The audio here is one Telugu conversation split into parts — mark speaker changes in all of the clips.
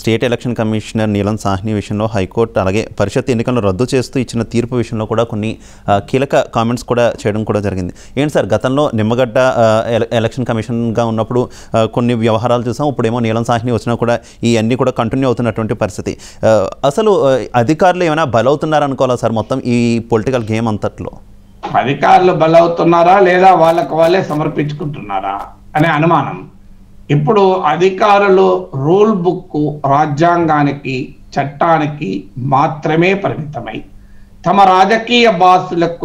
Speaker 1: స్టేట్ ఎలక్షన్ కమిషనర్ నీలం సాహ్ని విషయంలో హైకోర్టు అలాగే పరిషత్ ఎన్నికలను రద్దు చేస్తూ ఇచ్చిన తీర్పు విషయంలో కూడా కొన్ని కీలక కామెంట్స్ కూడా చేయడం కూడా జరిగింది. ఏంటి సార్, గతంలో నిమ్మగడ్డ ఎలక్షన్ కమిషన్గా ఉన్నప్పుడు కొన్ని వ్యవహారాలు చూసాం, ఇప్పుడేమో నీలం సాహ్ని వచ్చినా కూడా ఇవన్నీ కూడా కంటిన్యూ అవుతున్నటువంటి పరిస్థితి. అసలు అధికారులు ఏమైనా బలవుతున్నారనుకోవాలా సార్ మొత్తం ఈ పొలిటికల్ గేమ్ అంతట్లో?
Speaker 2: అధికారులు బలవుతున్నారా లేదా వాళ్ళకు వాళ్ళే సమర్పించుకుంటున్నారా అనే అనుమానం. ఇప్పుడు అధికారులు రూల్ బుక్ రాజ్యాంగానికి చట్టానికి మాత్రమే పరిమితమై తమ రాజకీయ బాసులకు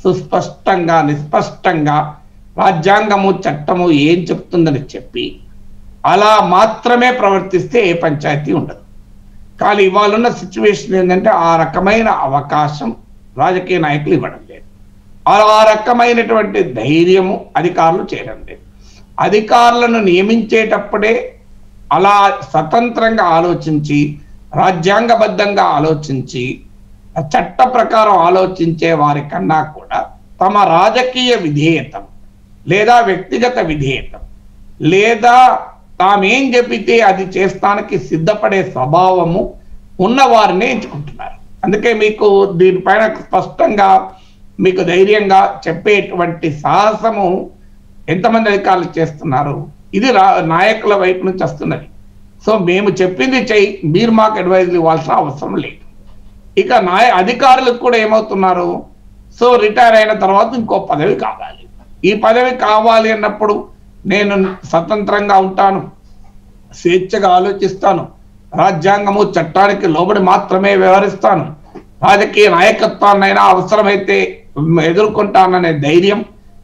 Speaker 2: నిస్పష్టంగా రాజ్యాంగము చట్టము ఏం చెప్తుందని చెప్పి అలా మాత్రమే ప్రవర్తిస్తే ఏ పంచాయతీ ఉండదు. కానీ ఇవాళ సిచ్యువేషన్ ఏంటంటే ఆ రకమైన అవకాశం రాజకీయ నాయకులు ఇవ్వడం లేదు. ఆ రకమైనటువంటి ధైర్యము అధికారులు చేయడం లేదు. అధికారులను నియమించేటప్పుడే అలా స్వతంత్రంగా ఆలోచించి రాజ్యాంగబద్ధంగా ఆలోచించి చట్ట ప్రకారం ఆలోచించే వారి కన్నా కూడా తమ రాజకీయ విధేయతం లేదా వ్యక్తిగత విధేయతం లేదా తామేం చెబితే అది చేస్తానికి సిద్ధపడే స్వభావము ఉన్న వారిని ఎంచుకుంటున్నారు. అందుకే మీకు దీనిపైన స్పష్టంగా మీకు ధైర్యంగా చెప్పేటువంటి సాహసము ఎంతమంది అధికారులు చేస్తున్నారు? ఇది నాయకుల వైపు నుంచి వస్తున్నది. సో మేము చెప్పింది చెయ్యి, మీరు మాకు అడ్వైజులు ఇవ్వాల్సిన అవసరం లేదు. ఇక అధికారులకు కూడా ఏమవుతున్నారు, సో రిటైర్ అయిన తర్వాత ఇంకో పదవి కావాలి. ఈ పదవి కావాలి అన్నప్పుడు నేను స్వతంత్రంగా ఉంటాను, స్వేచ్ఛగా ఆలోచిస్తాను, రాజ్యాంగము చట్టానికి లోబడి మాత్రమే వ్యవహరిస్తాను, రాజకీయ నాయకత్వాన్నైనా అవసరమైతే ఎదుర్కొంటాననే ధైర్యం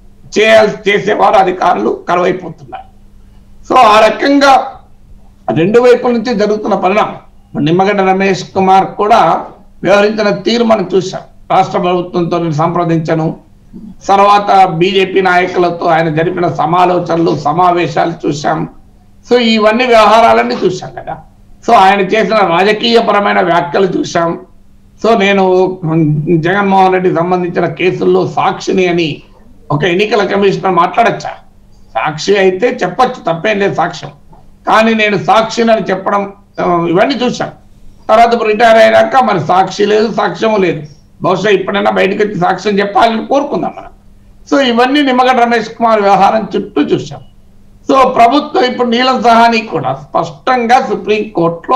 Speaker 2: చేసేవారు అధికారులు కరువైపోతున్నారు. సో ఆ రకంగా రెండు వైపుల నుంచి జరుగుతున్న పరిణామం. నిమ్మగడ్డ రమేష్ కుమార్ కూడా వ్యవహరించిన తీరు మనం చూసాం. రాష్ట్ర ప్రభుత్వంతో సంప్రదించను, తర్వాత బీజేపీ నాయకులతో ఆయన జరిపిన సమావేశాలు చూసాం. సో ఇవన్నీ వ్యవహారాలన్నీ చూసాం కదా. సో ఆయన చేసిన రాజకీయపరమైన వ్యాఖ్యలు చూసాం. సో నేను జగన్మోహన్ రెడ్డికి సంబంధించిన కేసుల్లో సాక్షిని అని ఒక ఎన్నికల కమిషనర్ మాట్లాడచ్చా? సాక్షి అయితే చెప్పచ్చు, తప్పేం లేదు సాక్ష్యం. కానీ నేను సాక్షిని అని చెప్పడం ఇవన్నీ చూసాం. తర్వాత రిటైర్ అయినాక మరి సాక్షి లేదు, సాక్ష్యము లేదు. బహుశా ఇప్పుడైనా బయటకు వచ్చి సాక్ష్యం చెప్పాలని కోరుకుందాం మనం. సో ఇవన్నీ నిమ్మగడ్డ రమేష్ కుమార్ వ్యవహారం చుట్టూ చూసాం. సో ప్రభుత్వం ఇప్పుడు నీలం సహాని కూడా స్పష్టంగా సుప్రీంకోర్టులో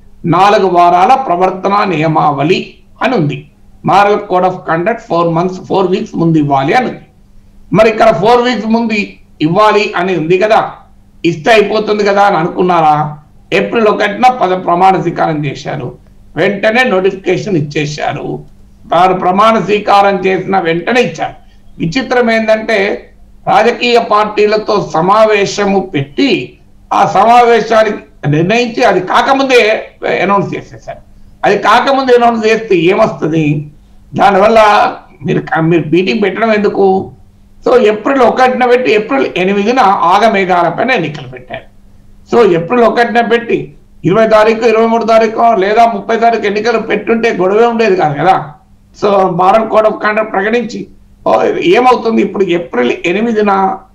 Speaker 2: 4 వారాల ప్రవర్తన నియమావళి అని ఉంది. Moral code of conduct 4 weeks ముందు ఇవ్వాలి అని ఉంది. మరి ఇక్కడ 4 వీక్స్ ముందు ఇవ్వాలి అని ఉంది కదా, ఇస్తే అయిపోతుంది కదా అని అనుకున్నారా? ఏప్రిల్ 1న ప్రమాణ స్వీకారం చేశారు, వెంటనే నోటిఫికేషన్ ఇచ్చేశారు. వారు ప్రమాణ స్వీకారం చేసిన వెంటనే ఇచ్చారు. విచిత్రం ఏంటంటే రాజకీయ పార్టీలతో సమావేశము పెట్టి ఆ సమావేశానికి నిర్ణయించి అది కాకముందే అనౌన్స్ చేసేసారు. అది కాకముందే అనౌన్స్ చేస్తే ఏమొస్తుంది? దానివల్ల మీరు మీటింగ్ పెట్టడం ఎందుకు? సో ఏప్రిల్ 1న పెట్టి ఏప్రిల్ 8న ఆగమేఘాలపైన ఎన్నికలు పెట్టారు. సో ఏప్రిల్ 1న పెట్టి 20 తారీఖు 23 తారీఖు లేదా 30 తారీఖు ఎన్నికలు పెట్టుంటే గొడవే ఉండేది కాదు కదా. So moral code of conduct ప్రకటించి ఏమవుతుంది? ఇప్పుడు ఏప్రిల్ 8న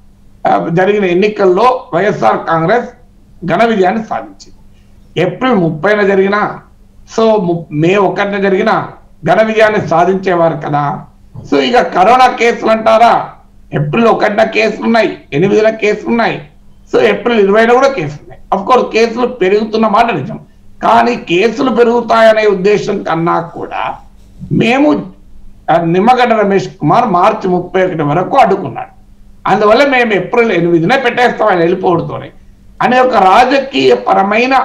Speaker 2: జరిగిన ఎన్నికల్లో వైఎస్ఆర్ కాంగ్రెస్ ఘన విజయాన్ని సాధించింది. ఏప్రిల్ 30న జరిగిన, సో మే 1న జరిగిన ఘన విజయాన్ని సాధించేవారు కదా. సో ఇక కరోనా కేసులు అంటారా? ఏప్రిల్ 1న కేసులు ఉన్నాయి, 8న కేసులు ఉన్నాయి, సో ఏప్రిల్ 20న కూడా కేసులు ఉన్నాయి. అఫ్కోర్స్ కేసులు పెరుగుతున్న మాట నిజం, కానీ కేసులు పెరుగుతాయనే ఉద్దేశం కన్నా కూడా మేము నిమ్మగడ్డ రమేష్ కుమార్ మార్చి 31 వరకు అడ్డుకున్నాడు. అందువల్ల మేము ఏప్రిల్ 8నే పెట్టేస్తాం ఆయన వెళ్ళిపోవడంతోనే అనే ఒక రాజకీయ పరమైన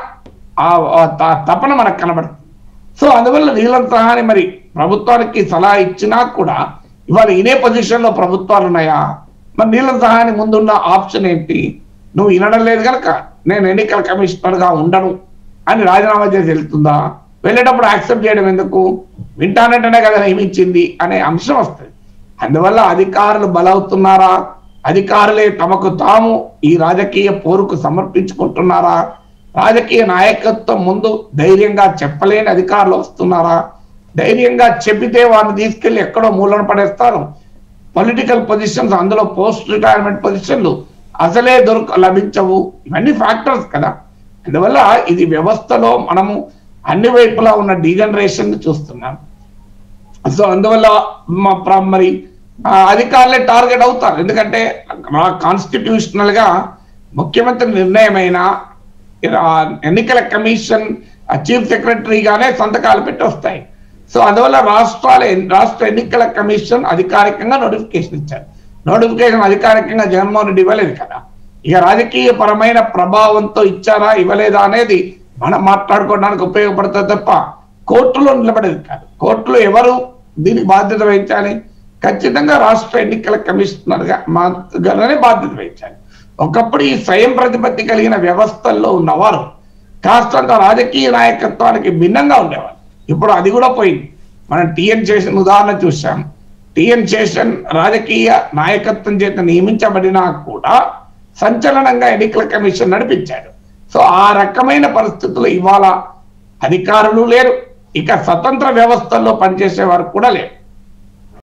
Speaker 2: తపన మనకు కనబడుతుంది. సో అందువల్ల నీలం సహాని మరి ప్రభుత్వానికి సలహా ఇచ్చినా కూడా ఇవాళ ఇదే పొజిషన్లో ప్రభుత్వాలు ఉన్నాయా? మరి నీలం సహాని ముందున్న ఆప్షన్ ఏంటి? నువ్వు వినడం లేదు కనుక నేను ఎన్నికల కమిషనర్గా ఉండను అని రాజీనామా చేసి వెళ్తుందా? వెళ్ళేటప్పుడు యాక్సెప్ట్ చేయడం ఎందుకు? వింటానంటేనే కదా నియమించింది అనే అంశం వస్తుంది. అందువల్ల అధికారులు బలవుతున్నారా? అధికారులే తమకు తాము ఈ రాజకీయ పోరుకు సమర్పించుకుంటున్నారా? రాజకీయ నాయకత్వం ముందు ధైర్యంగా చెప్పలేని అధికారులు వస్తున్నారా? ధైర్యంగా చెప్పితే వారిని తీసుకెళ్లి ఎక్కడో మూలన పడేస్తారు. పొలిటికల్ పొజిషన్స్, అందులో పోస్ట్ రిటైర్మెంట్ పొజిషన్లు అసలే లభించవు. ఇవన్నీ ఫ్యాక్టర్స్ కదా. అందువల్ల ఇది వ్యవస్థలో మనము అన్ని వైపులా ఉన్న డీజనరేషన్ చూస్తున్నాం. సో అందువల్ల మరి అధికారులే టార్గెట్ అవుతారు. ఎందుకంటే కాన్స్టిట్యూషనల్ గా ముఖ్యమంత్రి నిర్ణయమైన ఎన్నికల కమిషన్ చీఫ్ సెక్రటరీగానే సంతకాలు పెట్టి వస్తాయి. సో అందువల్ల రాష్ట్ర ఎన్నికల కమిషన్ అధికారికంగా నోటిఫికేషన్ ఇచ్చారు. నోటిఫికేషన్ అధికారికంగా జగన్మోహన్ రెడ్డి ఇవ్వలేదు కదా. ఇక రాజకీయ పరమైన ప్రభావంతో ఇచ్చారా ఇవ్వలేదా అనేది మనం మాట్లాడుకోవడానికి ఉపయోగపడుతుంది తప్ప కోర్టులో నిలబడేది కాదు. కోర్టులో ఎవరు దీనికి బాధ్యత వహించాలి? ఖచ్చితంగా రాష్ట్ర ఎన్నికల కమిషనర్ గానే బాధ్యత వహించాలి. ఒకప్పుడు ఈ స్వయం ప్రతిపత్తి కలిగిన వ్యవస్థల్లో ఉన్నవారు కాస్తంత రాజకీయ నాయకత్వానికి భిన్నంగా ఉండేవారు. ఇప్పుడు అది కూడా పోయింది. మనం టిఎన్ శేషన్ ఉదాహరణ చూసాం. టిఎన్ శేషన్ రాజకీయ నాయకత్వం చేత నియమించబడినా కూడా సంచలనంగా ఎన్నికల కమిషన్ నడిపించాడు. సో ఆ రకమైన పరిస్థితులు ఇవాళ అధికారులు లేరు, ఇక స్వతంత్ర వ్యవస్థల్లో పనిచేసే వారు కూడా లేరు.